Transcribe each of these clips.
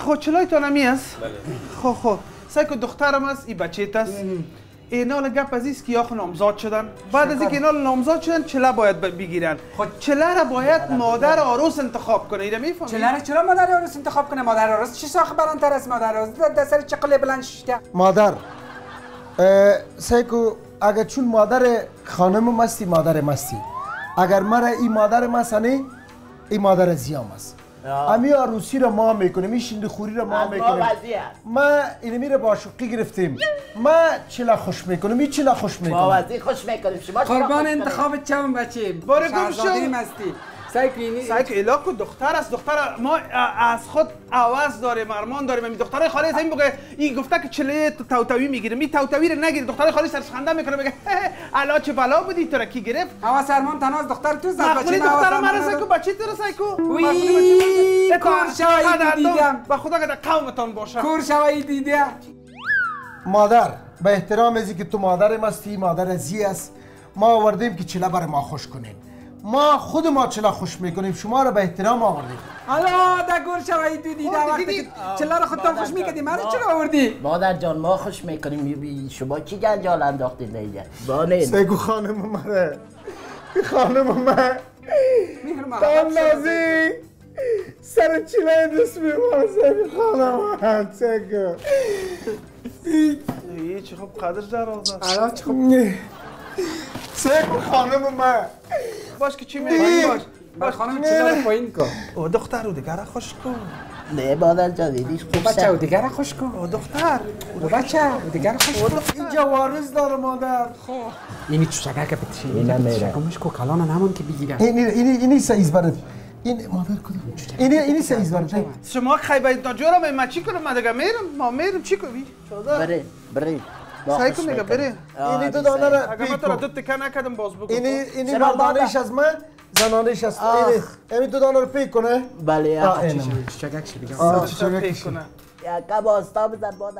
خود چلایتان همی است؟ خب سعی که دخترم است این بچه‌ت است اینا گپ از است که یا نامزاد شدن بعد از اینکه اینا نامزاد شدن چله باید بگیرن چله را باید مادر عروس انتخاب کنه اینا میفهمی چله را چرا مادر عروس انتخاب کنه مادر عروس چی ساخت برانتر از مادر عروس در سر چقل بلند شده مادر سیکو اگر چون مادر خانم مستی مادر مستی اگر مرا این مادر مسنه این مادر زیام است امی عروسی را ما میکنیم این شیند خوری را ما میکنیم ما اینو میره با شوقی گرفتیم ما چلا خوش میکنیم این چلا خوش میکنیم با وزی خوش میکنیم شما قربان انتخاب چم بچه باره گم شو مستی سعی الاکو دختر است دختر ما از خود عوض داریم ارمان داریم این دخترای خالی از این بگه این گفته که چله توتوی میگیره می توتوی رو نگیره دخترای خالی سرش خنده میکنه بگه الا چه بلا بودی تو را کی گرفت عوض ارمان تنها از دختر تو زد بچه دختر مرا سایکو بچه تو رو سایکو وی کورشوایی دیدم با خدا که قومتان باشه کورشوایی دیدم مادر به احترام ازی که تو مادر مستی مادر زی است ما آوردیم که چله برای ما خوش کنیم ما خود ما چلا خوش میکنیم شما را به احترام آوردیم حالا در گور شوایی تو دیده وقتی که چلا را خودتان خوش میکردی من چرا آوردی؟ مادر جان ما خوش میکنیم شما چی گنجال انداختید اینجا بانین سیگو خانم مره خانم مره تام نازی سر چله دست میمونه سیگو خانم مره سیگو ای چه خوب قدر در آزاد الان چه خوب سیگو خانم مره باش که چی میگی باش خانم چلا رو پایین کن او دختر رو دیگر خوش کن نه مادر جان دیدی خوب بچه او دیگر خوش کن او دختر او بچه او دیگر خوش کن اینجا وارث داره مادر اینی تو شگه که بتشی اینا میره شگمش کو کلان نمون که بگیرن اینی سایز برد این مادر کدوم اینی سایز برد شما خیلی ناجورم ما چی کنم من دیگه میرم ما میرم چی کنی بره سعی کن میگه بره اینی دو دانه را اگه من تو را دو تکه نکردم باز بگو اینی مردانش از من زنانش از اینی دو دانه رو پیک کنه بله شگه چی دیگه پیک کنه یا کم آستا بزن مادر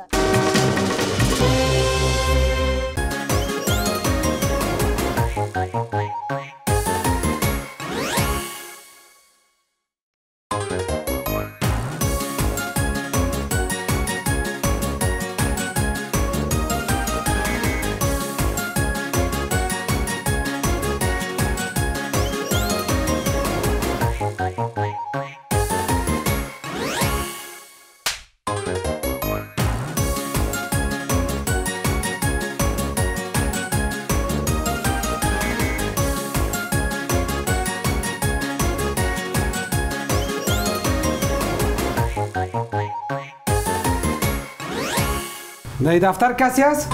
در دفتر کسی هست؟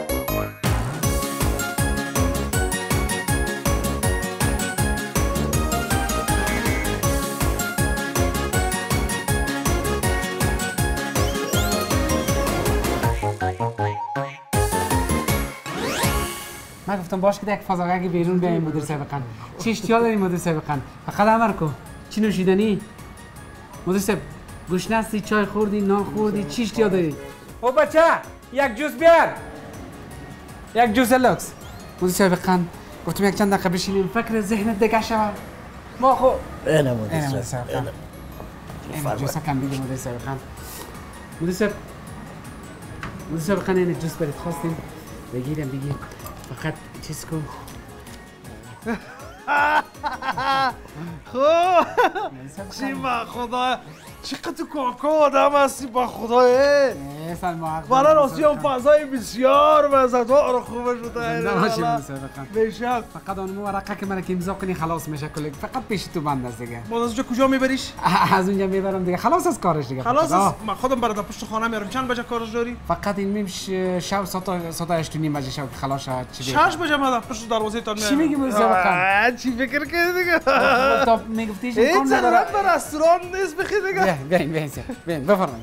من گفتم باش که یک فضاگه بیرون بیاییم مدیر سابقا چی اشتیال داریم مدیر سابقا فقط امر کن چی نوشیدنی؟ مدیر سابق گوشنستی چای خوردی نان خوردی چی اشتیال داری؟ او بچه یک جوز بیار یک جوز لوکس مدیر سابقا گفتم یک چند دقیقه بشینیم فکر ذهنت دیگه شود ما خو اینه مدیر سابقا اینه جوز کم بیدی مدیر سابقا مدیر سابقا اینه جوز برید خواستیم بگیرم بگیر فقط چیز کن خب چی با خدا چقدر کاکا آدم هستی با خدا برای راستی هم فضای بسیار مزدار رو خوبه شده بیشک فقط اون ورقه که من که امضا کنی خلاص میشه کلی فقط پیش تو بند است دیگه باز از اونجا کجا میبریش از اونجا میبرم دیگه خلاص از کارش دیگه خلاص از من خودم برات پشت خانه میارم چند بجه کارش داری فقط این میشه شب ساعت 8 نیم بجه شب خلاص شد چی 6 بجه من پشت دروازه تان میارم چی میگی مزه چی فکر کردی دیگه تو میگفتی این ضرورت به رستوران نیست بخی دیگه بین بفرمایید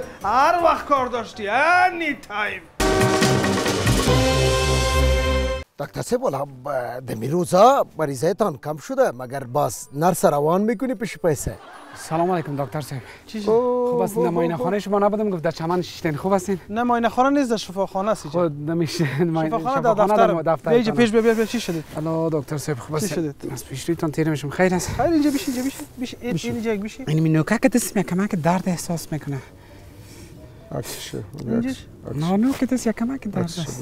هر وقت کار داشتی any time دکتر صاحب والا دمی روزا مریضایتان کم شده مگر باز نرس روان میکنی پیش پیسه. سلام علیکم دکتر صاحب. چی خوب هستین؟ نماینه خانه شما نبودم گفت در چمن شیشتین خوب هستین؟ نماینه خانه نیست، در شفاخانه است. خود نمیشه شفاخانه در دفتر. اینجا پیش بیا چی شدید؟ الو دکتر صاحب خوب هستین؟ چی شدید؟ از پیش رویتون تیره میشم. خیر است؟ خیر اینجا بیش اینجا بیش. این نوکه که دست کمک درد احساس میکنه. عکسش. نه نوکه دست کمک درد است.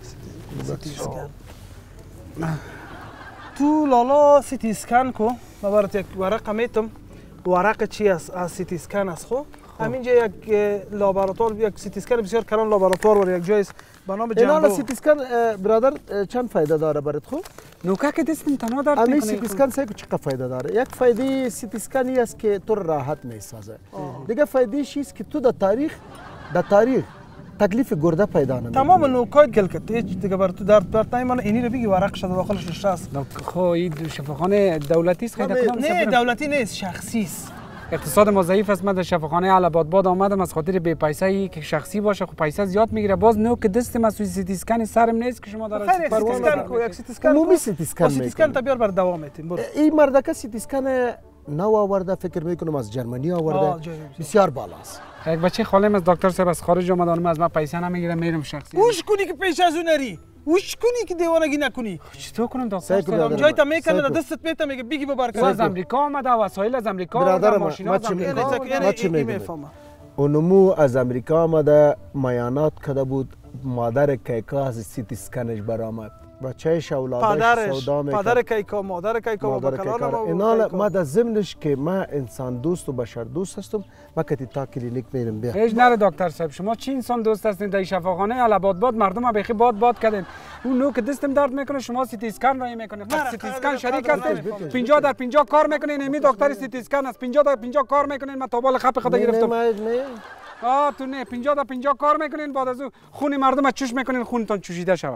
تو لالا سیتی اسکن کو ما برات یک ورقه میتم. ورقه چی است؟ از سیتی اسکن است. خب همینجا یک لابراتوار، یک سیتی اسکن بسیار کلان لابراتوار و یک جای است به نام جنبو. اینا سیتی اسکن برادر چند فایده داره برات؟ خب نوکه که دستم تنها درد میکنه. همین سیتی اسکن چقدر فایده داره؟ یک فایده سیتی اسکن است که تو راحت میسازه. دیگه فایده چیست که تو در تاریخ تکلیف گرده پیدا نمیکنه. تمام نوکای گل کرد هیچ دیگه بر تو درد نمیمونه. اینی رو بگی ورق شده داخلش نشسته است. خب این شفاخانه دولتی است؟ نه دولتی نیست، شخصی است. اقتصاد ما ضعیف است. من در شفاخانه علب‌آباد آمدم از خاطر بی پیسه‌ای که شخصی باشه. خب پیسه زیاد میگیره. باز نوک دست مسئول سیتی اسکن سرم نیست که شما در سیتی اسکن کو یک سیتی اسکن عمومی سیتی اسکن سیتی اسکن تا بیار بر دوام میتیم. برو این مردکه سیتی اسکن نو آورده، فکر میکنم از جرمنی آورده، بسیار بالاست. یک بچه خالم از دکتر صاحب از خارج اومدن، از من پیسه نمیگیرم، میرم شخصی. وش کنی که پیش از اون نری، وش کنی که دیوانگی نکنی. چطور کنم دکتر صاحب؟ جای تا میکنه دستت میته میگه بگی ببر کن. از امریکا اومده، وسایل از امریکا اومده، ماشینا از امریکا. اونمو از امریکا آمده، میانات کده بود، مادر کیکا از سیتی اسکنش برآمد. بچه‌ش اولادش سودا میکرد. پدر کیکا، مادر کیکا و کلان اینا ما در ضمنش که من انسان دوست و بشر دوست هستم، ما کتی تا کلینیک میرم بیا. هیچ نره دکتر صاحب، شما چی انسان دوست هستین؟ در شفاخانه علب‌آباد مردم بخی باد کردین. اون نوک دستم درد میکنه، شما سیتی اسکن رای میکنید. سیتی اسکن شریک هستین، 50 در 50 کار میکنین. این دکتر سیتی اسکن است، 50 در 50 کار میکنین. من توبال خپ خدا گرفتم. تو نه 50 در 50 کار میکنین، بعد از اون خون مردم از چوش میکنین، خونتون چوشیده شوه.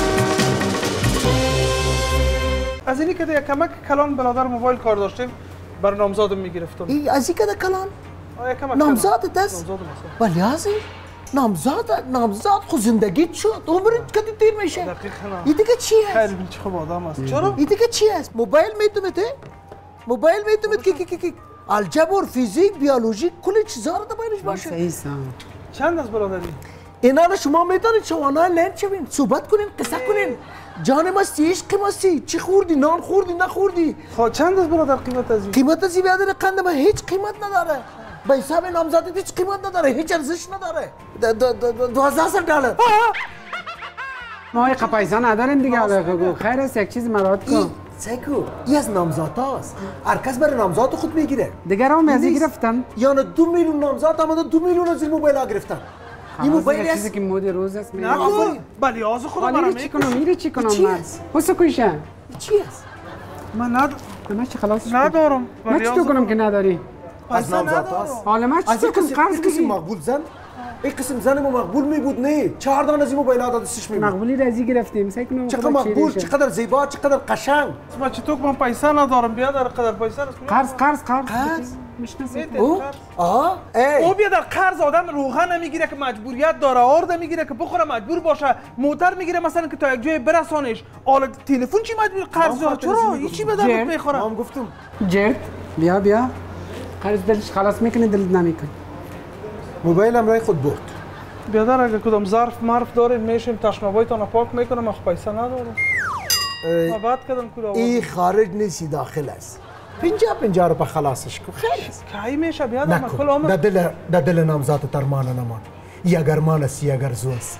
از اینی که یک کمک کلان برادر موبایل کار داشتیم، بر نامزادم میگرفتم. ای از این که کلان؟ نامزاد دست؟ ولی از این نامزاد خود زندگیت شد، عمرت که دیر میشه. دقیقاً. این دیگه چی است؟ خیلی خوب آدم است. چرا؟ این دیگه چی است؟ موبایل میتونید؟ موبایل میتونید که الجبر، فیزیک، بیولوژی، کلی چیزا رو دبایش باشه. چند از برادری؟ اینا شما میتونید شوانا لند شوین، صحبت کنین، قصه کنین. جان مستی، عشق مستی، چی خوردی، نان خوردی، نخوردی. خب چند از برادر قیمت از این؟ قیمت از این بیادر قند من هیچ قیمت نداره. به حساب نامزدی هیچ قیمت نداره، هیچ ارزش نداره. $12,000. ما یک پیسه نداریم دیگه. خیر است یک چیز مراد کن. سیکو این از نامزاد هاست. هر کس برای نامزاد خود میگیره. دیگران میزی گرفتن. یعنی 2 میلیون نامزاد آمده، 2 میلیون از این موبایل ها گرفتن. این موبایل است چیزی که مود روز است. نه بلی آز خود برام میری چی کنم من؟ واسه کویشن چی است؟ من ندارم. من چی خلاص ندارم. من چطور کنم که نداری؟ از نامزاد هاست. حالا من چطور کنم قرض کسی مقبول زن؟ این قسم زن ما مقبول می بود نه 4 دانه از این موبایل ها دستش می بود. مقبولی رازی گرفتیم. سعی کنم چقدر مقبول، چقدر زیبا، چقدر قشنگ. ما چطور من پیسه ندارم بیا در قدر پیسه است. قرض میشناسید او بیا در قرض آدم روغن نمیگیره که مجبوریت داره، آرد میگیره که بخوره مجبور باشه، موتر میگیره مثلا که تا یک جای برسانش، حالا تلفن چی مجبور قرض داره؟ چرا هیچی به درد میخوره؟ ما هم گفتم جرد بیا قرض دلش خلاص میکنه، دلت نمیکنه. موبایلم رای خود برد. بیادر اگه کدام ظرف مرف دارین میشیم تشنابایتان پاک میکنم، اخ پیسه ندارم. ما بعد کدام کدا این خارج نیستی داخل است. 50 رو به خلاصش کو خیلی است. کی میشه بیادر من کل عمر در دل نامزاد ترمان نمان. یا گرمان است یا گرزوس.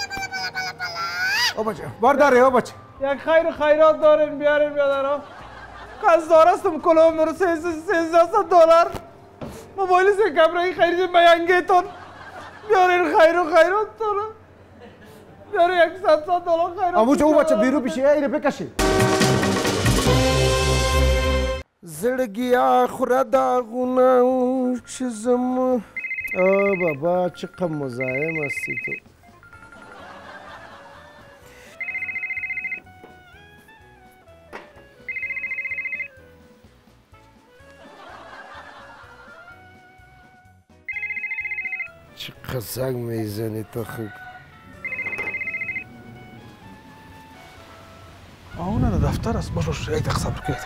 او بچه بارداره او بچه. یک خیر خیرات دارین بیارین بیادر. قرض دارستم کل عمر $1300 موبایل سے کمره خرید میانگیتون بیارین خیر و خیرات داره. بیارین $100 خیرات. امو او بچه بیرو پیشه ایره بکشی. زړګیا خوره داغونه چې زما بابا چقدر مزاحم هستی تو. چقدر زنگ میزنی تو خوب. دفتر است. باش یک دقیقه صبر کن.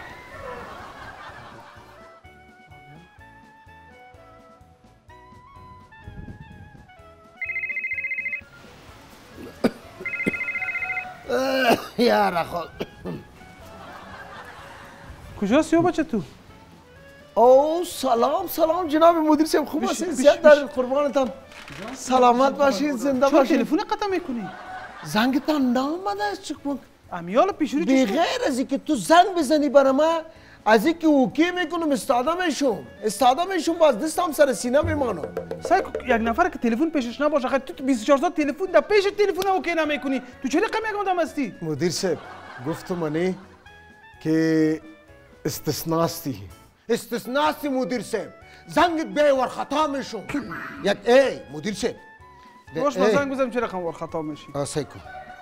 یاره خود کجاست یا بچه تو؟ او سلام جناب مدیر صاحب خوب هستین؟ زیاد در قربانتان. سلامت باشین، زنده چرا باشین. تلفن قطع میکنی؟ زنگتان نامده است چکمک. امیال پیشوری چی؟ بغیر از اینکه تو زنگ بزنی برای من، از اینکه اوکی میکنم استاده میشم باز دستم سر سینه میمانم. سعی کن یک نفر که تلفن پیشش نباشه، خیلی تو 24 ساعت تلفن در پیش تلفن اوکی نمیکنی. تو چه رقم یک آدم هستی؟ مدیر صاحب گفتم منی که استثناستی مدیر صاحب. زنگت بیور خطا میشم. یک ای مدیر صاحب باش من زنگ بزنم چه رقم ور خطا میشی. سعی کن.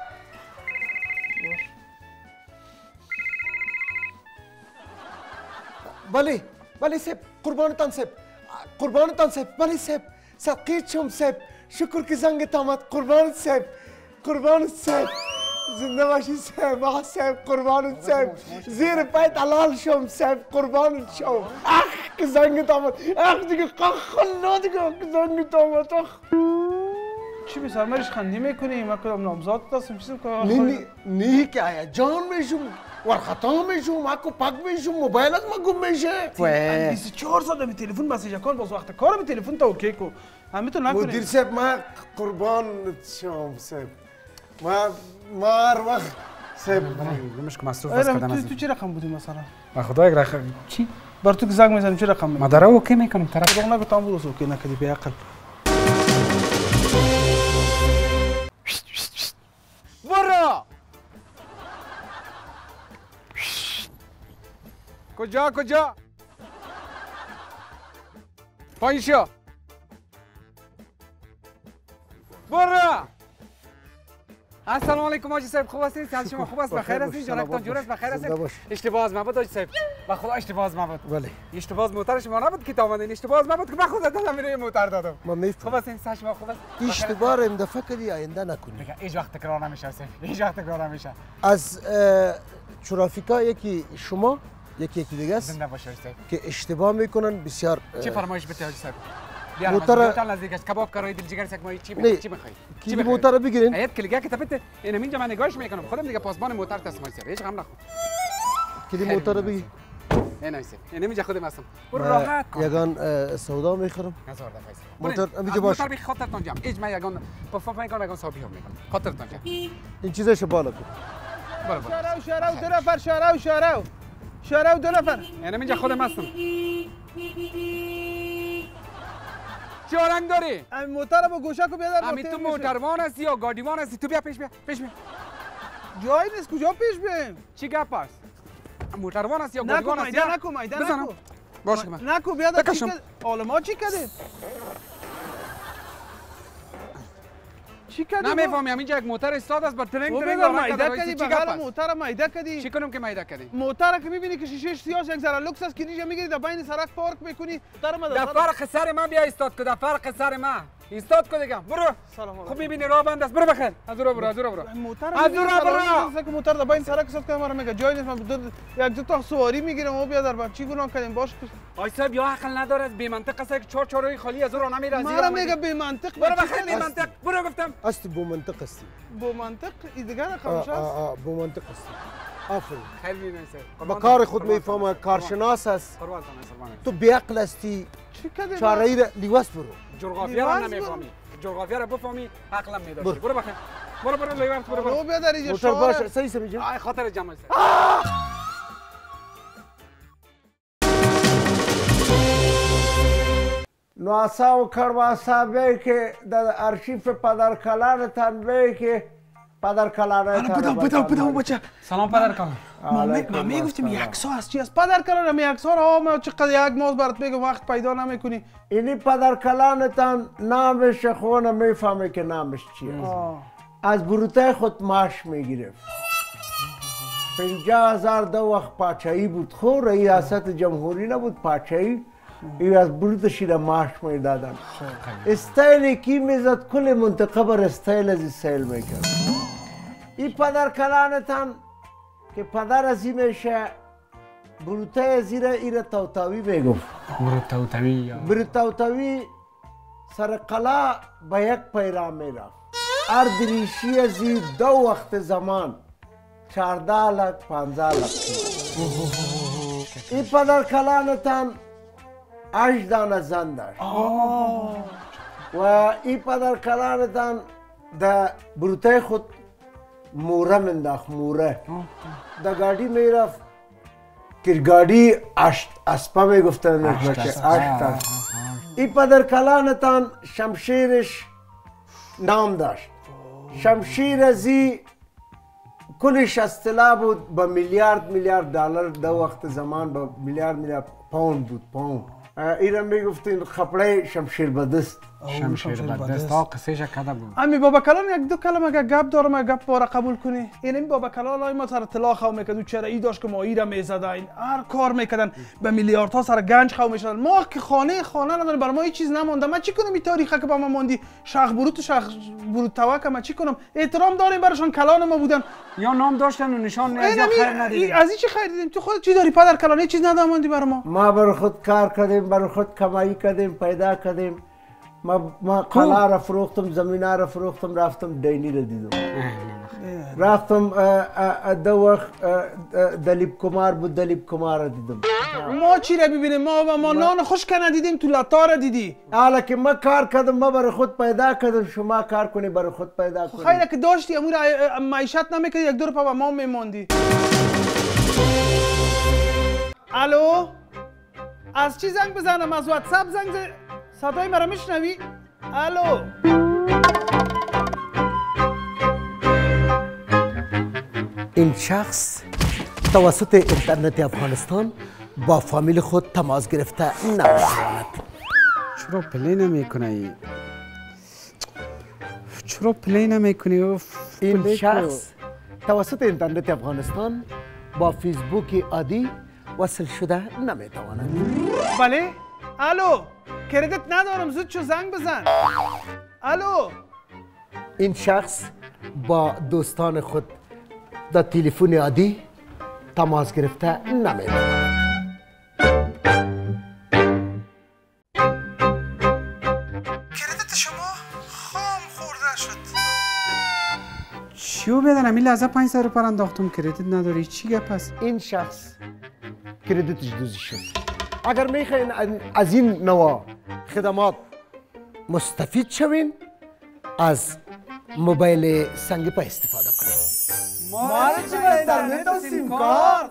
بله صاحب قربانتان صاحب بله صاحب صدقیت شم صاحب. شکر که زنگت آمد قربانت صاحب زنده باشی صاحب. آقا صاحب قربانت صاحب زیر پایت حلال شم صاحب قربانت شم. که زنگت آمد دیگه خلا دیگه که زنگت آمد. چی بی سرمرش خندی میکنی؟ من کدام نامزاد هستم چیزم که نه که آیا جان میشم ور خطا میشم اکو پاک میشم موبایلت ما گم میشه. 24 ساعت می تلفن مسیج کن باز وقت کار می تلفن تا اوکی کو. همین تو نکنی. مدیر صاحب من قربان شم صاحب. ما هر وقت صاحب نمیشه که مصروف است کردن. تو چه رقم بودی مثلا؟ با خدا یک رقم چی؟ بر تو که زنگ میزنم چه رقم؟ مادر اوکی میکنم طرف. تو نگو تام بود اوکی نکردی به عقل. برو کجا پایین شو برو. السلام علیکم حاجی صاحب خوب هستین؟ صحت شما خوب است؟ بخیر هستین؟ جانتان جور است؟ بخیر هستین؟ اشتباه از مبود حاجی صاحب. با خدا اشتباه از مبود. بله اشتباه از موتر شما نبود که آمدین. اشتباه از مبود که من خود دادم روی موتر دادم. ما میفهمم. خوب هستین؟ صحت شما خوب است؟ اشتباه این دفعه کردی آینده نکنی. دیگه هیچ وقت تکرار نمیشه صاحب. هیچ وقت تکرار نمیشه. از ترافیکا یکی شما یکی دیگه است زنده باشه صاحب که اشتباه میکنن بسیار. چی فرمایش بده حاجی صاحب؟ موتر نزدیک است کباب کارای دل جگر سگ چی میخوای؟ کی موتر بگیرین؟ ایت کلیگا که تپت اینا اینجا من نگاهش میکنم خودم دیگه پاسبان موتر تسمای سر هیچ غم نخور. کلی موتر بگیر. اینا ایست اینا اینجا خودم هستم. برو راحت کن. یگان سودا میخرم. هزار دفعه موتر اینجا باش. موتر بی خاطرتون جام. هیچ من یگان پفاف میکنم یگان صاحبی هم میکنم. خاطرتون جام. این چیزاشو بالا کن. شارو دو نفر شارو دو نفر. اینا اینجا خودم هستم. چه رنگ داری؟ این موتر با گوشه کو بیادر. همین تو موتروان هستی یا گاډیوان هستی؟ تو بیا پیش بیا. جایی نیست کجا پیش بیم؟ چی گپ است؟ موتروان هستی یا گاډیوان هستی؟ نکو بزنم. باشه من. نکو بیادر چی کرد؟ آلما چی کردید؟ چی کردی؟ نمیفهمی همینجا یک موتر استاد است با ترنگ مایده کردی بغل موتر مایده کردی. چی کنم که مایده کردی؟ موتر که میبینی که شیشه سیاهش یک ذره لوکس است که اینجا میگیری در بین سرک پارک میکنی در فرق سر ما بیا استاد کو در فرق سر ما استاد کو دیگه برو. خب میبینی راه بند است برو بخیر از رو برو موتر که موتر در بین سرک استاد که ما رو میگه جای نیست من یک دو تا سواری میگیرم و بیا در بعد چی گناه کردیم باش آی صاحب یا عقل نداره بی منطق است که چهار چهارای خالی از راه نمیره از ما میگه بی منطق برو بخیر بی منطق برو گفتم است بو منطق است بو منطق دیگه رقمش است بو منطق است آفرین خیلی نیست با کار خود میفهمه کارشناس است تو بی عقل هستی چی کردی چاره را لیواس برو جغرافیا رو نمیفهمی جغرافیا رو بفهمی عقلم میداشتی برو بخیر برو لیواس برو بیا در اینجا موتر باش صحیح سمیجی آی خاطر جمع است نواسا و کرواسا به که در ارشیف پدرکلانتان به که پدرکلانتان بدو بچه سلام پدرکلان ما میگفتیم یک سو از چی است پدرکلان یک سو را ما چقدر یک ماز برات میگم وقت پیدا نمیکنی اینی پدرکلانتان نامش خونه میفهمه که نامش چیه از بروتای خود معاش میگرفت 50,000 دو وقت پاچایی بود خو ریاست جمهوری نبود پاچایی ای از بروتشی را معاش میدادن استایل کی میزد کل منطقه بر استایل از سیل میکرد این پدرکلانتان که پدر از این میشه بروتای زیر ایره توتاوی میگفت. بروتاوی سر قلعه به یک پیرام میرفت. هر دریشی از این 2 وقت زمان 14 لک 15 لک. این پدر کلانتان 8 دانه زن داشت و این پدر کلانتان در بروتای خود موره منداخت. موره در گاڑی میرفت که گاڑی 8 اسبا میگفتن. 8 این پدر کلانتان شمشیرش نام داشت. شمشیر ازی کلش اصطلاح بود به میلیارد دلار. 2 وقت زمان به میلیارد پوند بود. پوند ایره میگفتین خپړی شمشیر بدست. شمشیر بدست ها قصه شکده بود. امی بابا کلان یک 2 کلمه اگه گپ دارم اگه گپ باره قبول کنی. این بابا کلان ما سر طلا خو میکردو چرا ای داشت که ما ایره میزدن هر کار میکردن به میلیاردها سر گنج خو میشدن. ما که خانه نداریم برای ما هیچ چیز نمونده. من چی کنم این تاریخه که با ما موندی شاخ بروت توک ما چی کنم؟ احترام داریم براشون کلان ما بودن یا نام داشتن و نشان از خیر ندیدیم. از این چی خیر دیدیم؟ تو خودت چی داری پدر کلان؟ هیچ چیز نداموندی برای ما. ما برای خود کار کردیم، برای خود کمایی کردیم، پیدا کردیم. ما قلعه را فروختم، زمینه را فروختم، رفتم دینی را دیدم. رفتم 2 وقت دلیب کمار بود، دلیب کمار را دیدم. ما چی را ببینیم؟ ما نان خوش که ندیدیم، تو لطا را دیدی. حالا که ما کار کردم، ما برای خود پیدا کردم، شما کار کنی برای خود پیدا کنی. خیلی که داشتی امور معیشت نمیکردی، 1 2 روپا با ما میماندی. الو؟ از چی زنگ بزنم؟ از واتساپ زنگ صدای مرا میشنوی؟ الو؟ این شخص توسط اینترنت افغانستان با فامیل خود تماس گرفته نمی‌شود. چرا پلی نمیکنی؟ چرا پلی نمیکنی؟ این شخص توسط اینترنت افغانستان با فیسبوک عادی وصل شده نمیتواند. بله؟ الو؟ کردیت ندارم، زود شو زنگ بزن. الو؟ این شخص با دوستان خود در تلفن عادی تماس گرفته نمیتواند. کردیت شما خام خورده شد. چیو بدن؟ امی لحظه 500 روپا انداختم کردیت نداری. چی گپ است؟ این شخص کردیتش دوزی شد. اگر میخواین از این نوع خدمات مستفید شوین، از موبایل سنگی پا استفاده کنید. ما چه به اینترنت و سیم کارت؟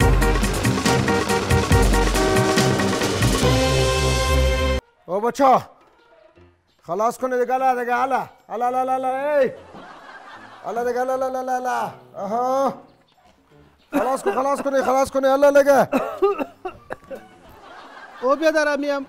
او بچه خلاص کنید دیگه. دیگه حالا ای حالا دیگه لا آها خلاص کنید حالا دیگه. او بیادر امیم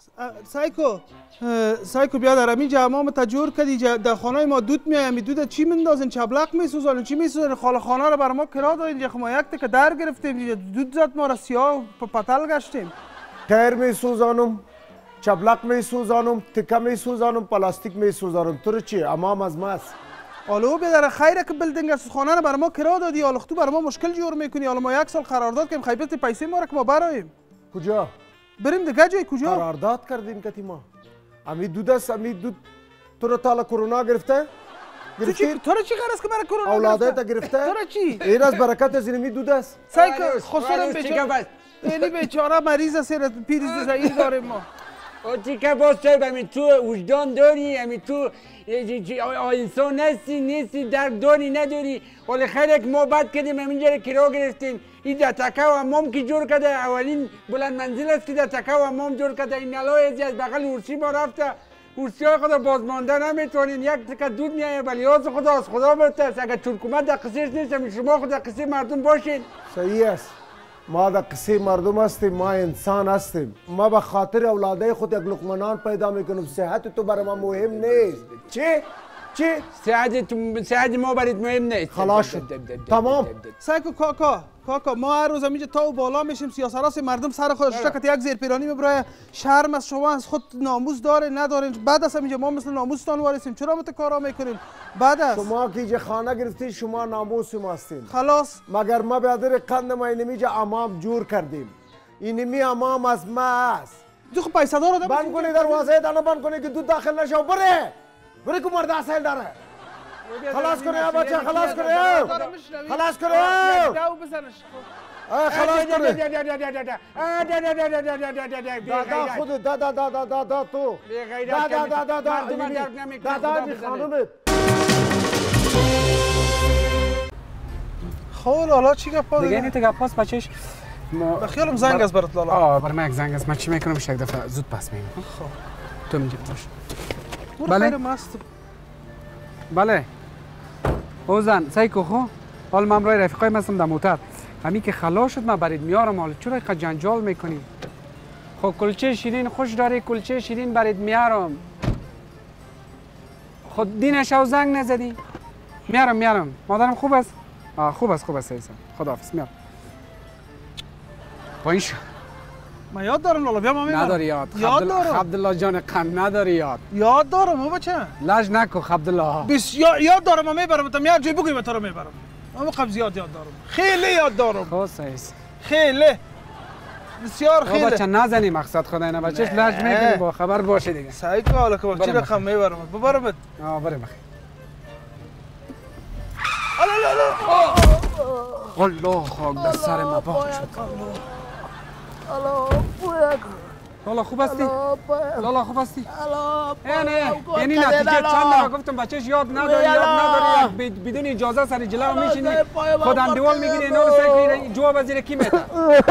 سایکو بیادر امی جمعام تجور کردی در خانه ما دود میایم. دود چی مندازین؟ چبلق میسوزانین؟ چی میسوزانین؟ خانه رو بر ما کرا دادین. ما یک تک در گرفتیم، دود زد ما را سیاه پتل گشتیم. تیر میسوزانم، چبلق میسوزانم، تکه میسوزانم، پلاستیک میسوزانم. تو رو چی؟ امام از ماست. حالا بیادر خیره که بلدینگ از خانه رو بر ما کرا دادی. حالا تو بر ما مشکل جور میکنی. حالا ما 1 سال قرارداد کردیم، خیبت پیسه ما را که ما براییم. کجا؟ بریم دیگه جای کجا؟ قرارداد کردیم که ما. امی دود است، امی دود تو رو تا کرونا گرفته؟ تو رو چی غرض که برای کرونا اولادت گرفته؟ تو رو چی؟ این از برکت از اینمی دود است. سایکو خسرم بیچاره. اینی بیچاره مریض است، پیریز زیر داریم ما. او چیکار باز شد؟ امی تو وجدان داری؟ امی تو انسان نیستی درک داری نداری؟ ولی خیلی که ما بد کردیم همینجا کرا گرفتیم. این در تکه و حمام که جور کرده، اولین بلند منزل است که در تکه و حمام جور کرده. این نلای از بغل ورسی ما رفته، ورسی های خدا بازمانده نمیتونین. یک تکه دود میایه ولی از خدا از خدا بترس. اگر حکومت در قصیش نیست، شما خود در قصه مردم باشین. صحیح است. ما در قصه مردم هستیم، ما انسان هستیم. ما به خاطر اولاده خود یک لقمه نان پیدا میکنیم. صحت تو برای ما مهم نیست. چی؟ صحت ما برات مهم نیست. خلاص شد. تمام. سایکو کاکا کاکا ما هر روز اینجا تا و بالا میشیم سیاسراس مردم سر خودش شکت یک زیر پیرانی میبره شرم از شما از خود ناموس داره ندارین بعد از اینجا ما مثل ناموستان وارثیم چرا مت کارا میکنین بعد از شما که اینجا خانه گرفتین شما ناموس ما هستین خلاص مگر ما بیادر قند ما اینمیجا امام جور کردیم اینمی امام از ما است تو خب پیسه داره بند کنی دروازه دانا بند کنی که دو داخل نشو بره که مرد اصل داره خلاص کنه بچه خلاص کنه خلاص کنه خلاص کنه دادا خود دادا تو دادا بی خانومت خب لالا چی گپ دیگه اینی تو گپ بچهش بخیالم زنگ از برات لالا برای من یک زنگ است من چی میکنم یک دفعه زود پس میگم خب تو میگی باش بله مست بله اوزن سایکو خو حال من برای رفیقای مستم در موتر همین که خلاص شد من برید میارم حال چرا اینقدر جنجال میکنی خب کلچه شیرین خوش داری کلچه شیرین برید میارم خود دینش او زنگ نزدی میارم مادرم خوب است خوب است ایسا خداحافظ میارم با این شو من یاد دارم لالا بیا ما میبرم نداری یاد دارم عبدالله جان قند نداری یاد دارم بچه لج نکو عبدالله بسیار یاد دارم من میبرم تا میاد جای بگویم تو رو میبرم اما قبل زیاد یاد دارم خیلی یاد دارم خوصیس خیلی بسیار خیلی بچه نزنی مقصد خدا اینا بچهش لج میکنی با خبر باشه دیگه سعی کن حالا که چی رقم میبرم ببرمت بریم بخیر الله خاک در سر ما باخت شد لالا خوب هستی؟ لالا خوب هستی؟ نه یعنی نتیجه چند گفتم بچهش یاد نداری بدون اجازه سر جلو میشینی خود اندوال میگیری اینا رو سر جواب از زیر کی میده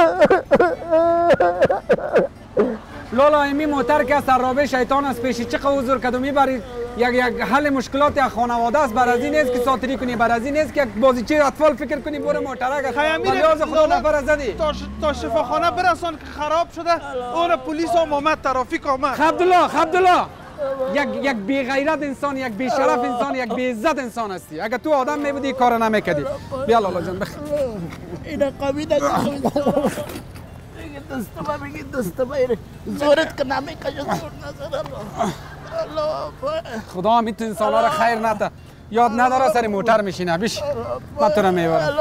لالا ایمی موتر که سرابه شیطان است پیشی چه حضور کدو میبرید یک حل مشکلات خانواده است بر از این نیست که ساتری کنی بر از این نیست که بازیچه اطفال فکر کنی برو موترک ولیاز خدا نفر زدی تا شفاخانه برسان که خراب شده اون پلیس هم آمد ترافیک آمد عبدالله یک بی غیرت انسان یک بی شرف انسان یک بی عزت انسان هستی اگر تو آدم میبودی کار نمیکردی بیا لالا جان بخیر اینا قبیده میگی دستم ایره زورت که نمیکشه زور نزد خدا هم تو انسان ها را خیر نده یاد نداره سر موتر میشینه بیش من تو را میبرم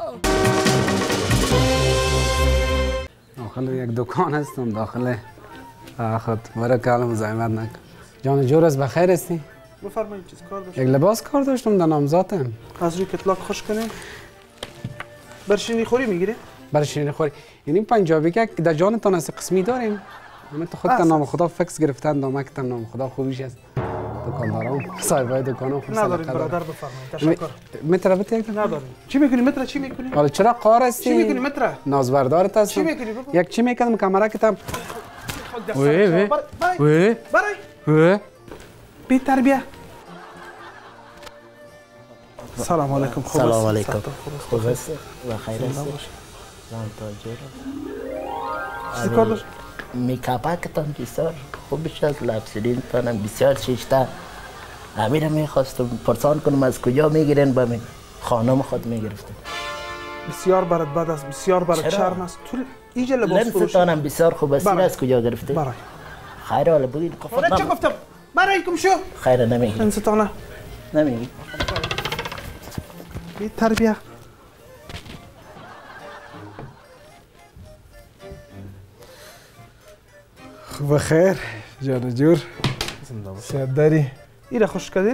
داخل یک دکان هستم داخل خود برای کلم زحمت نکن جان جور از بخیر هستی؟ بفرمایید چیز کار داشتم یک لباس کار داشتم در نامزاتم از روی کتلاک خوش کنیم برشینی خوری میگیری؟ برای شیرینی خوری یعنی پنجابی که در جانتان از قسمی داریم همه تو خود نام خدا فکس گرفتن نامکتن نام خدا خوبیش است دکانداران صاحبای دکانو خوب نداریم برادر بفرمایید تشکر متر بده نداریم چی میکنی متر چی میکنی حالا چرا قار هستی چی میکنی متر نازبردارت هستم چی میکنی بگو یک چی میکنم کامرا کتم برای بی تربیه سلام علیکم خوب سلام علیکم خوب است و خیر است من تاجر چی کار داشت میکاپکتان بسیار خوبش است لبسرین تانم بسیار چیشته امیر میخواستم پرسان کنم از کجا میگیرین با من خانم خود میگرفتم بسیار برات بد است بسیار برات شرم است تو اینجا لباس فروشی لنس تانم بسیار خوب است از کجا گرفته برای خیر حالا بگید حالا چه گفتم برای کم شو خیر نمیگی لنس تانه نمیگی بی تربیه خوب خیر جان جور سیاد داری ایره خوش کردین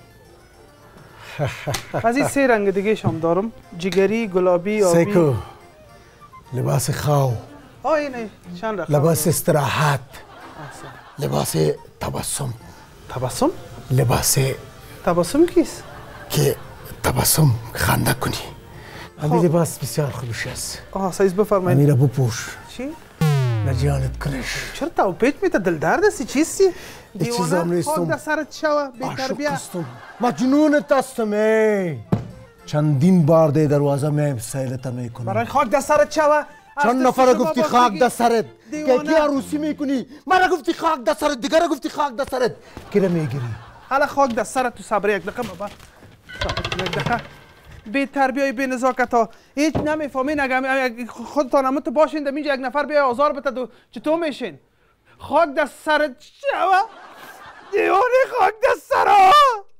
از این سه رنگ دیگه هم دارم جگری گلابی آبی سیکو لباس خاو اینه چند رقم لباس استراحت لباس تبسم لباس تبسم کیست که تبسم خنده کنی همین لباس بسیار خوبش است سایز بفرمایید همین را بپوش چی نجانت کنش چرا تو پیچ میته دل درد هستی چیستی چیزام نیستم خاک در سرت شوه بی تربیه مجنونت هستم چندین بار ده دروازه میم سیلت میکنم برای خاک در سرت شوه چند نفر گفتی خاک در سرت که عروسی میکنی مرا گفتی خاک در سرت دیگر گفتی خاک در سرت که میگیری حالا خاک در سرت تو صبر یک دقیقه بابا یک دقیقه بی تربیه بی نزاکت ها هیچ نمیفهمین. اگر خودتان هم تو باشین در اینجا یک نفر بیای آزار بده چطور میشین؟ خاک دست سرت شوه دیوانی خاک دست سرها.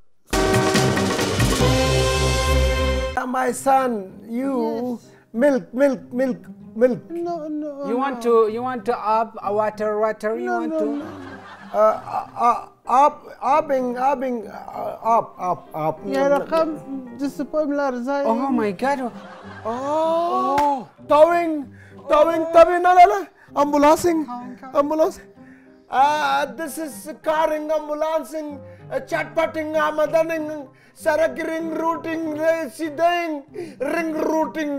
My son, you milk. No. You want to up water. You want to. Up. یه رقم دست پایم لرزه. Oh my God. Towing. No. Ambulancing. This is carring, ambulancing, chat-patting, amadaning, sarak ring routing, siding, ring routing.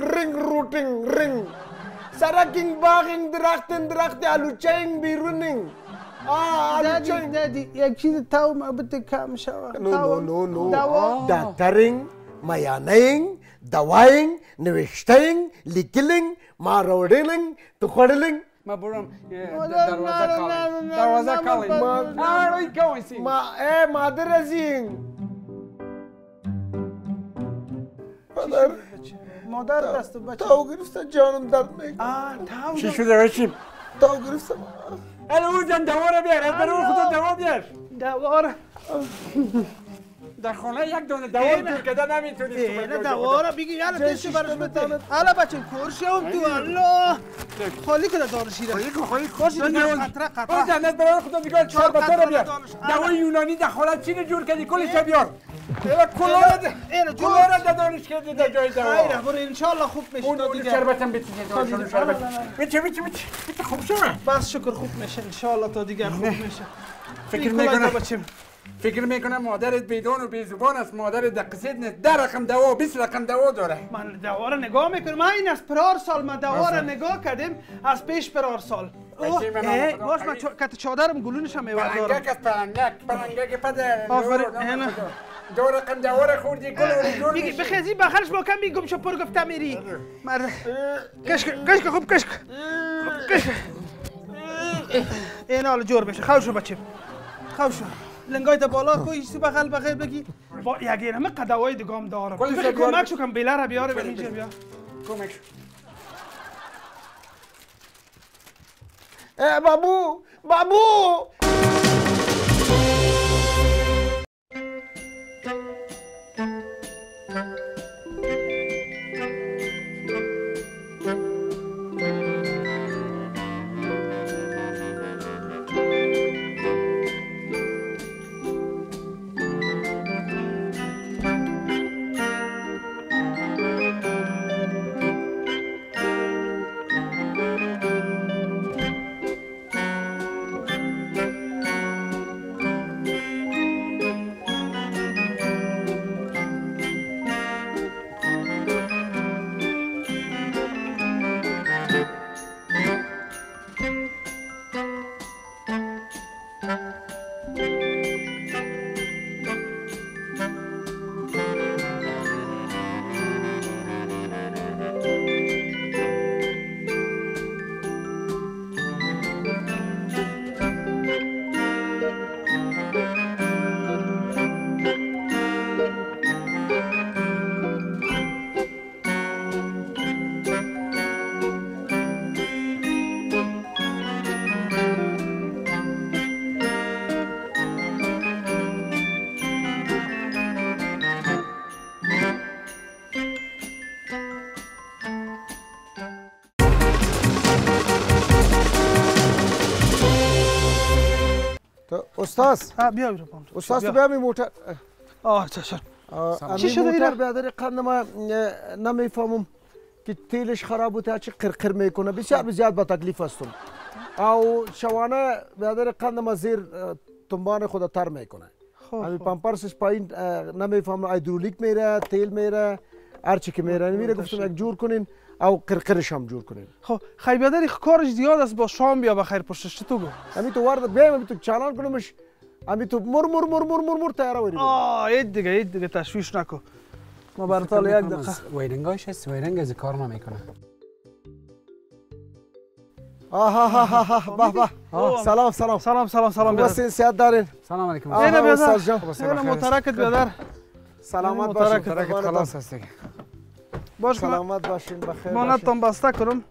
Saraking, bagging, drachten, aluchaying, birunning. دادی یک چیز تاو محبت کم شوه. No. دوا. دکترینگ، میانینگ، دوایینگ، نوشتینگ، لیکلینگ، ماروردینگ، تو خوردینگ. ما برم دروازه کالین. آروی کویسی. مادر ازین. مادر دست بچه. تاو گرفته جانم درد میکنه. تاو. چی شده بچیم؟ تاو گرفته. الو زن دواره بیار. از برای خودت دوا بیار. دواره. در خونه یک دونه دوا جور کده نمیتونی. نه دواره بگی یالا تشو برش بده. حالا بچه کورشی هم تو الله. خالی که دارشی را. خالی کورشی دیگه قطره. اون زنت برای خودت دیگه شربتا رو بیار. دوای یونانی در خونه چی جور کردی کلش بیار. کلوره دادانش کردی در جای دوا. خیره برو انشالله خوب میشه. اون شربتم بچه خوب شده. بس شکر خوب میشه انشالله تا دیگر خوب میشه. فکر میکنم مادرت بیدون و بیزبان است. مادرت در قصید نیست. 10 رقم دوا 20 رقم دوا داره. من دوا رو نگاه میکنم. این از پرار سال ما دوا رو نگاه کردیم از پیش پرار سال. باش من کت چادرم گلونش هم میوردارم. پرنگک است پرنگک پدر. آفرین. 2 رقم دوا رو خوردی کل میگی بخیزی بخرش با کم میگم شپر گفته میری. کشک خوب کشک. این حال جور بشه. خوشو بچه. خوشو. لنگای تا بالا کوی سی بغل بگی با یگی همه قدوای دیگام دارم. کمک شو کم بیلر بیاره به اینجا بیا. کمک شو. بابو استاد بیا بیرون. استاد تو بیا موتور. چشم. چی شده موتور بیادر قندم نمیفهمم که تیلش خراب بوده چه قرقر میکنه. بسیار زیاد با تکلیف هستم. او شوانه بیادر قندم زیر تنبان خود تر میکنه. همین پامپرسش پایین نمیفهمم هیدرولیک میره تیل میره هر چی که میره میره گفتم یک جور کنین او قرقرش هم جور کنین. خب خیلی بیادر کارش زیاد است با شام بیا بخیر پشتش تو گو. همین تو وارد بیایم همین تو چالان کنمش همین تو مر تیاره وری. این دیگه تشویش نکن. ما براتال یک دقیقه. ویرنگاش هست ویرنگ از کار نمیکنه. سلام بسین سیاد دارین. سلام علیکم. اینه بیادر. اینه مترکت بیادر. سلامت باشید. خلاص هستی. باش کنم سلامت باشین بخیر مانتان بسته کنم.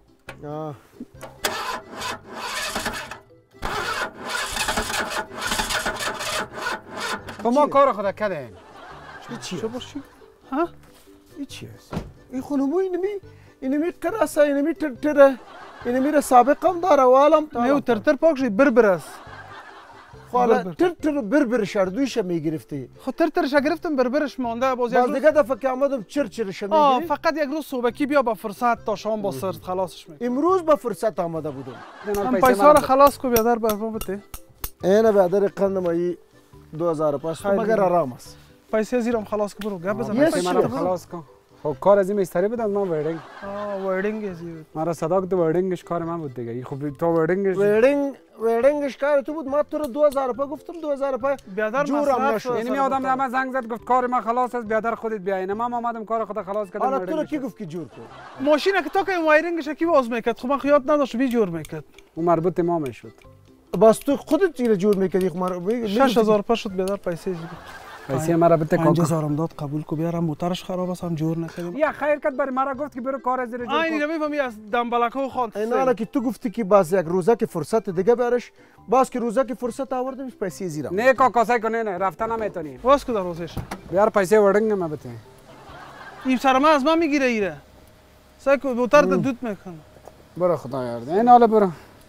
ما کار خود کردیم. چی باشی؟ ها؟ این چی است؟ این خانمو اینمی قرصه اینمی ترتره اینمی را سابق هم داره والم نه ترتر پاکشی بربر است. حالا ترتر بربر شردویش میگرفتی. خود ترترش گرفتم بربرش مانده باز باز دیگه دفعه که آمدم چرچرش میگیری. فقط یک روز صبحکی بیا با فرصت تا شام با سرد خلاصش میکنم. امروز با فرصت آمده بودم. هم پیسه را خلاص کو بیادر بربا بده. اینه بیادر قندم ای 2000 پس مگر آرام است. پیسه زیرم خلاص کو برو گپ بزن. پیسه منو خلاص کن. خب کار از این استری بدن من وردینگ. وردینگ ازی. مرا صدا که وردینگش کار من بود دیگه. خب تو وردینگش کار تو بود. ما تو رو 2000 روپیه گفتم 2000 روپیه بیادر جورم نشد. یعنی می آدم به من زنگ زد گفت کار من خلاص است بیادر خودت بیا. اینم من اومدم کار خود خلاص کردم. حالا تو رو کی گفت که جور کن؟ ماشین که تو که وایرینگش کی باز میکرد؟ خب من خیاط نداشت بی جور میکرد. اون مربوط ما میشد. باز تو خودت اینو جور میکردی خب 6000 روپیه شد بیادر پیسه زیرم. پیسه مرا بده کاکا 5000 داد قبول کو بیارم موتورش خراب است هم جور نکردیم. یا خیر کرد برای مرا گفت که برو کار زیر جور. این نمیفهمی از دنبالکو خواند. اینا که تو گفتی که باز یک روزه که فرصت دیگه برش باز که روزه که فرصت آوردمش پیسه زیرم. نه کاکا سای کنه نه رفتن نمیتونی. واس کو در روزش. بیار پیسه وردنگ ما بده. این سرما از من میگیره ایره. سای کو موتور دود میکنه. برو خدا یارد. این حالا برو.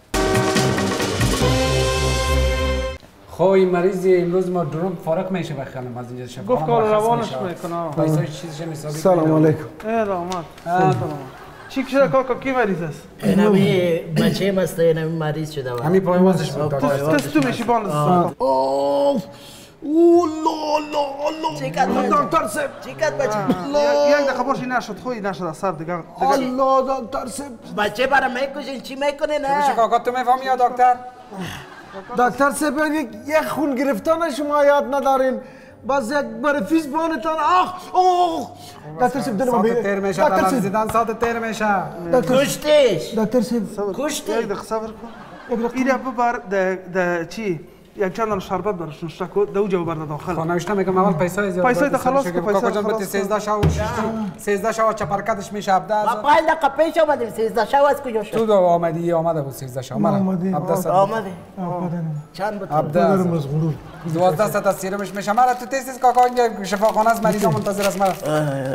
خب این مریض امروز ما دروغ فارغ میشه بخوام از اینجا شب گفت کار روانش میکنه پیسه چیزش حسابی سلام علیکم داماد سلام چی شده کاکا کی مریض است اینمی بچه مسته اینمی مریض شده همین پایوازش بود تو میشی باند اوه او لا چیکار دکتر صاحب چیکار بچه یک دقیقه باشی نشد خوی نشد از سر دیگه الله دکتر صاحب بچه برای میکشین چی میکنه نه میشه کاکا تو میفهمی یا دکتر دکتر صاحب یک خون گرفتن شما یاد ندارین باز یک بر فیس بانتان اوه دکتر صاحب دلم ساعت تیر میشه دکتر صاحب ساعت تیر میشه کشتش دکتر صاحب کشتش یک دقیقه صبر کن اینا ببر د چی یک چند شربت برش نوشته کو دو جو برد داخل خب نوشته میگم اول پیسه زیاد پیسه تا خلاص کو کاکا جان بده 13 شو 13 شو چپرکتش میشه 17 ما 5 دقیقه پیش آمدیم 13 شو از کجا شد تو آمده بود 13 شو آمده آمده چند بود 12 ساعت از سیرمش میشه مرا تو تست کاکا اینجا شفاخانه از مریضا منتظر است مرا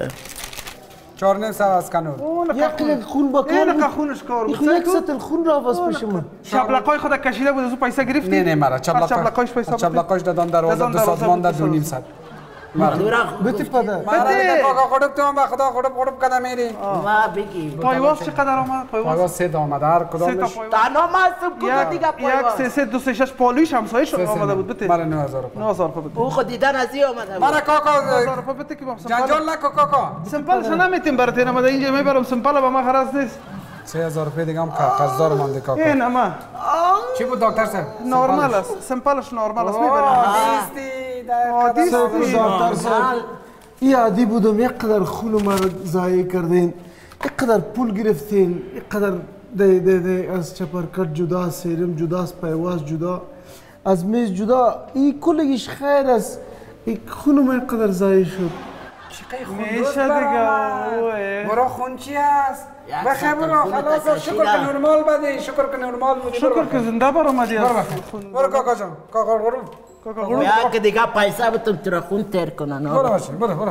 4 ساعت از کانون یک خون با کار این خونش کار بود یک سطل خون را واس پیش من شبلقای خود کشیده بود از اون پیسه گرفتی نه مرا شبلقایش پیسه چبلقایش دادن دروازه دو سازمان در 2.5 ساعت بتی پدر مرا کاکا خودت تو به خدا خودت کدام میری ما بگی پایواز چقدر آمد پایواز 3 تا آمد هر کدامش تنها ماستم کدو دیگه پایواز یک 3 2 3 6 پالویش همسایش آمده بود بته مرا 9000 روپیه 9000 روپیه بده او خود دیدن از این آمده مرا کاکا 9000 روپیه بده که با جنجال نکو کاکا سمپل نمیتیم برات اینا مده اینجا میبرم سمپل به ما خلاص نیست 3000 روپیه دیگه هم قرضدار مونده کاکا این اما چی بود دکتر صاحب نرمال است سمپلش نرمال است میبرم عادی دکتر صاحب این عادی بودم یک قدر خون مرا ضایع کردین یک قدر پول گرفتین یک قدر ده از چپرکت جدا سیرم جدا از پیواز جدا از میز جدا این کلگیش خیر است این خون ما یک قدر ضایع شد میشه دیگه برو خون چی است بخیر برو خلاص شکر که نرمال بده شکر که نرمال بودی شکر که زنده برآمدی برو کاکا جان کاکا برو بیا که دیگه پیسه بتم تو خون تیر کنن برو باشه برو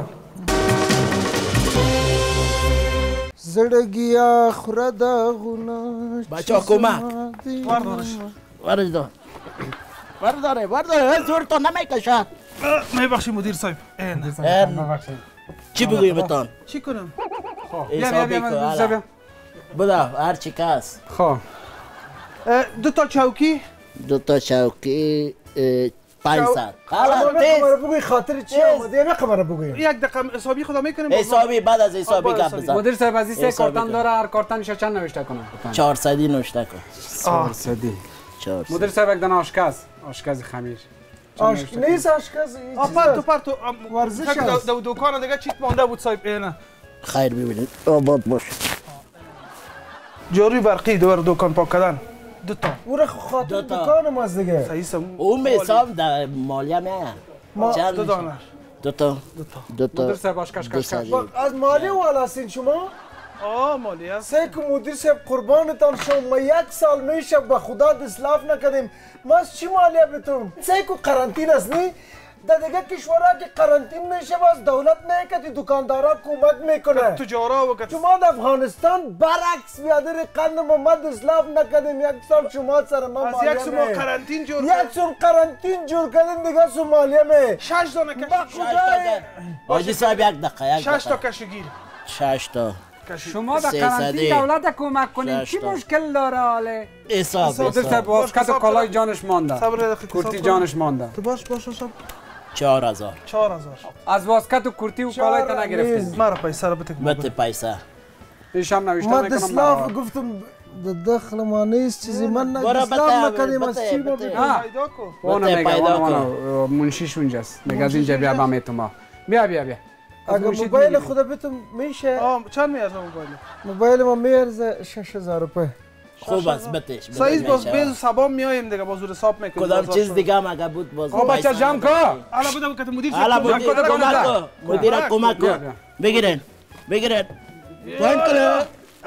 زړګیا خورد غونه بچا کمک ورداره زور تو نمیکشد میبخشی مدیر صاحب چی بگویم بتان چی کنم حسابی که بدا هر چی کس خب دو تا چوکی 500 بگوی خاطر چی آمده یک خبر بگوی یک دقیقه حسابی خدا میکنیم حسابی بعد از حسابی گپ بزن مدیر صاحب از این 3 کارتن داره هر کارتنش چند نوشته کنم 400 نوشته کن 400 مدیر صاحب یک دانه آشکاز خمیر نیست آشکاز پارتو ورزش است دو دکان دیگه چیت مونده بود صاحب اینا خیر ببینید آباد باش جوری برقی دور دکان پاک کردن دو تا او را خاطر دکان ماست دیگه صحیح اون حساب در مالیه نه دو دانه دو تا مدیر صاحب باش کش کش کش. از مالی والا هستین شما؟ مالی هست. سیکو مدیر صاحب قربانتان شما، ما 1 سال میشه به خدا اسلاف نکردیم. ما از چی مالیه بتونم؟ سیکو قرنطین است نی؟ در دیگه کشورها که قرنطین میشه باز دولت میکردی دکاندارا کمک میکنه. تجارا و شما در افغانستان برعکس بیادر قند محمد اسلاف نکردیم. 1 سال شما سر ما مالیه از 1 سال قرنطین جور 1 سال قرنطین جور کردیم دیگه سومالیه می 6 دانه کشگیر. حاجی صاحب 1 دقیقه 6 تا کشگیر. 6 تا شما به قرنطین دولت کمک کنین چی مشکل داره حاله؟ حساب مدیر صاحب واسکت و کالای جانش مانده. کورتی جانش مانده. تو باش 4000 از واسکت و کورتی و کالای تا نگرفتین. مرا پیسه رو بده پیسه ایشان نوشته ما میکنم. اسلاف گفتم دخل ما نیست چیزی من اسلاف نکردیم از چی ما پیدا کن. منشیش اونجاست. میگه از اینجا بیا با میتوما. بیا. اگه موبایل خدا بتون میشه. چند میارزه موبایل؟ موبایل ما میارزه 6000 روپیه. خوب است بتش. سایز باز بیز و سبام میایم دیگه باز حساب میکنیم. کدام چیز دیگه هم اگه بود باز. بچه جمع کن. حالا بده که مدیر کمک کن. بگیرین. پوینت کنه.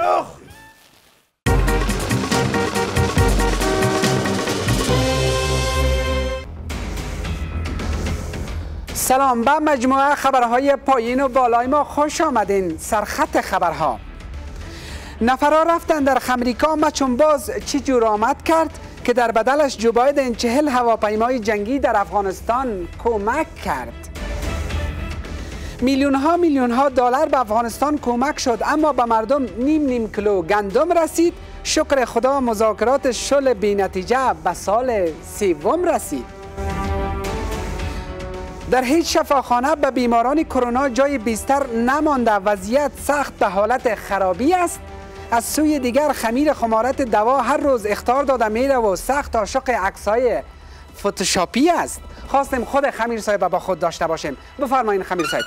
سلام، به مجموعه خبرهای پایین و بالای ما خوش آمدین. سرخط خبرها. نفرها رفتن در امریکا مچون باز چی جور آمد کرد که در بدلش جو بایدن 40 هواپیمای جنگی در افغانستان کمک کرد. میلیون ها دلار به افغانستان کمک شد، اما به مردم نیم کیلو گندم رسید. شکر خدا مذاکرات شل بی نتیجه به سال 3 رسید. در هیچ شفاخانه به بیماران کرونا جای بیستر نمانده. وضعیت سخت به حالت خرابی است. از سوی دیگر خمیر خمارت دوا هر روز اخطار داده میره و سخت عاشق عکس‌های فتوشاپی است. خواستیم خود خمیر صاحب با خود داشته باشیم. بفرمایید خمیر صاحب.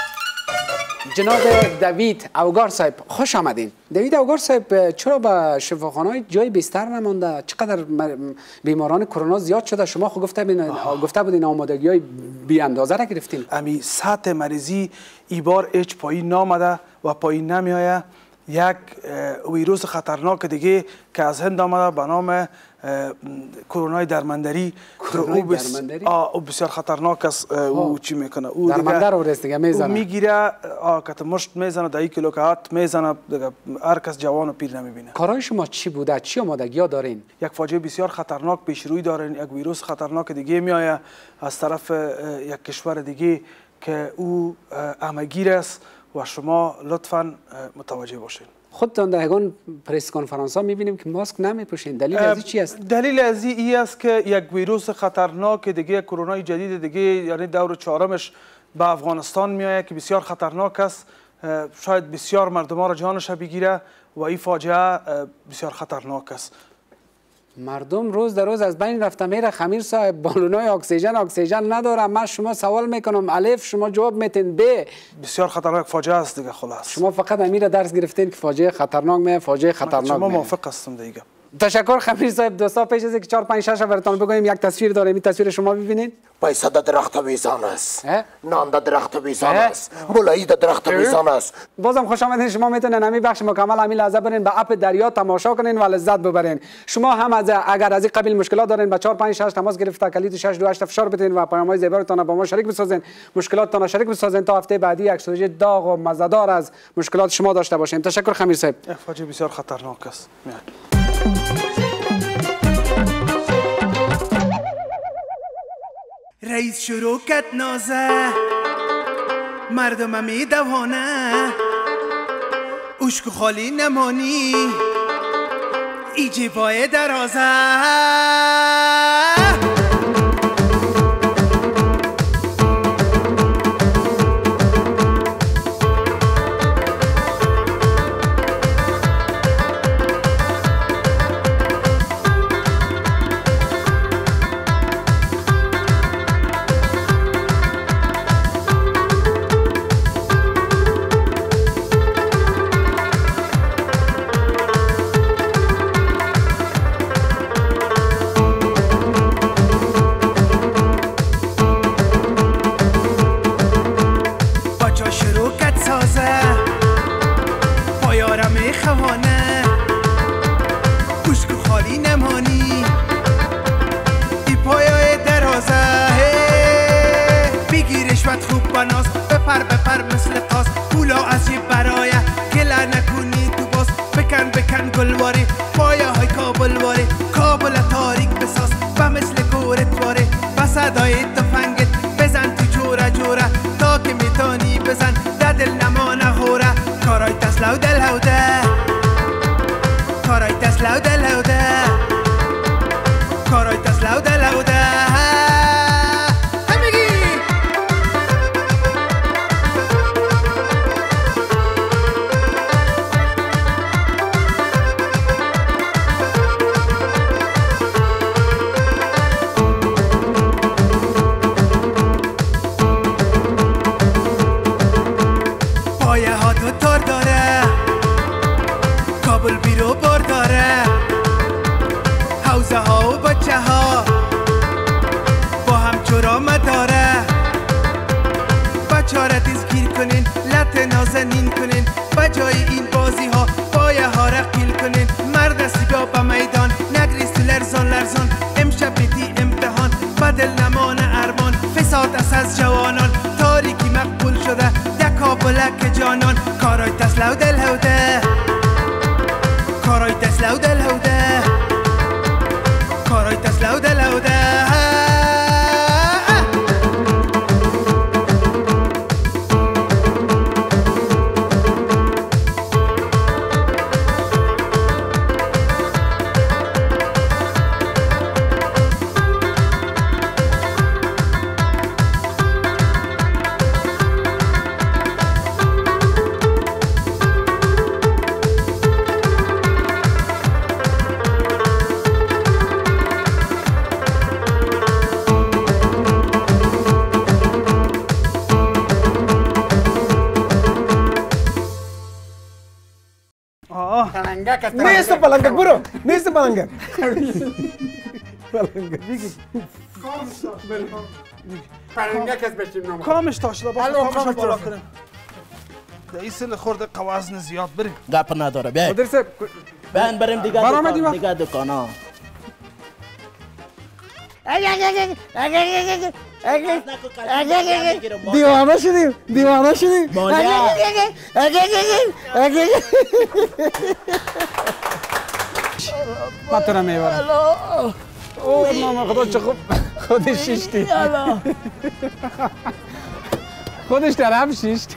جناب دوید اوگار صاحب خوش آمدین. دوید اوگار صاحب، چرا به شفاخانه‌های جای بیستر نمانده؟ چقدر بیماران کرونا زیاد شده؟ شما خود گفته بودین آمادگی‌های بی اندازه را گرفتین. امی سطح مریضی ای بار هیچ پایین نامده و پایین نمیآید. یک ویروس خطرناک دیگه که از هند آمده به نام کرونای درمندری. او بسیار خطرناک است. او چی میکنه؟ او درمندر رو دیگه میزنه. میگیره که مشت میزنه، در کیلو که هات میزنه. هر کس جوان و پیر نمیبینه. کارهای شما چی بوده؟ چی آمادگی‌ها دارین؟ یک فاجعه بسیار خطرناک پیش روی دارین. یک ویروس خطرناک دیگه میآید از طرف یک کشور دیگه که او همگیر است و شما لطفاً متوجه باشین. خودتان در هگان پریس کنفرانس ها میبینیم که ماسک نمیپوشین. دلیل از چی است؟ دلیل از این است که یک ویروس خطرناک دیگه، کرونای جدید دیگه، یعنی دور 4مش به افغانستان میآید که بسیار خطرناک است. شاید بسیار مردم ها را جانش بگیره و این فاجعه بسیار خطرناک است. مردم روز در روز از بین رفته میره. خمیر صاحب، بالونای اکسیژن نداره. من شما سوال میکنم الف، شما جواب میتین ب. بسیار خطرناک فاجعه است دیگه. خلاص شما فقط امیر درس گرفتین که فاجعه خطرناک میه، فاجعه خطرناک شما میه. موافق هستم دیگه. تشکر خمیر صاحب. دوستا پیش از اینکه 4-5-6 براتون بگویم یک تصویر داریم. این تصویر شما ببینید. پیسه در درخت میزان است. نان در درخت میزان است. مولایی در درخت میزان است. بازم خوش آمدین. شما میتونین همین بخش مکمل همین لحظه برین به اپ دریا تماشا کنین و لذت ببرین. شما هم اگر از این قبیل مشکلات دارین به 4-5-6 تماس گرفته کلید 628 فشار بدین و پیام‌های زیباتون با ما شریک بسازین. مشکلاتتون شریک بسازین تا هفته بعدی یک سوژه داغ و مزه‌دار از مشکلات شما داشته باشیم. تشکر خمیر صاحب. فاجعه بسیار خطرناک است. رئیس شروع کرد نازه، مردم می دوانه، اشک خالی نمانی ای جیبای درازه. بی نمانی ای پایای درازه بگی رشوت خوب بناس بپر مثل قاس پولا از یه برایه گله نکنی تو باز بکن گلواره پایه های کابلواره کابل تاریک بساز و مثل گورت واره و صدای تفنگت بزن تو جوره تا که میتانی بزن ده دل نمانه خوره کارای تسلا و دل هوده کارای تسلا و دل هوده کارای تسلا و دل هوده نازنین کنین با جای این بازی ها پایه ها را قیل کنین مرد سیبا با میدان نگریست لرزان امشب بیدی امتحان با دل نمان ارمان فساد از جوانان تاریکی مقبول شده دکا بلک جانان کارای تسلا و دل هوده کارای تسلا و دل هوده کارای تسلا و دل هوده نیست پلنگک برو نیست پلنگک پلنگک از بچیم نام کامش تا شده کامش بالا کنیم این سل خورده قوازن زیاد بریم گپ نداره بیای مدیر صاحب بیاین بریم دیگه دکانا دیوانه شدیم من تو را میبرم اوه ماما خدا چه خوب خودش شیشتی خودش در هم شیشت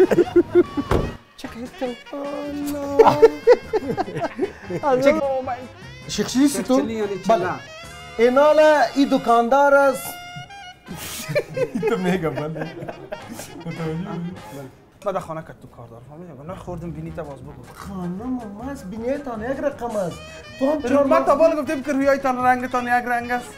شیخشیستی تو؟ بله اینالا ای دکاندار است تو میگم بله بعد خانه کت تو کار دارم فهمیدم خوردم بینی تا باز بگو خانم ماست بینیتان یک رقم است تو هم چرا من تا بالا گفتم که رویایتان رنگتان یک رنگ است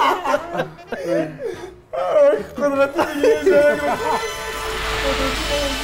قدرت